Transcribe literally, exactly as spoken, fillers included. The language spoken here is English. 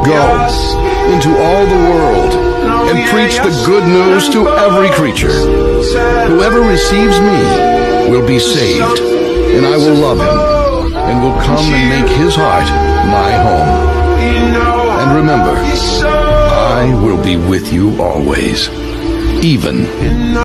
Go into all the world and preach the good news to every creature. Whoever receives me will be saved, and I will love him, and will come and make his heart my home. And remember, I will be with you always, even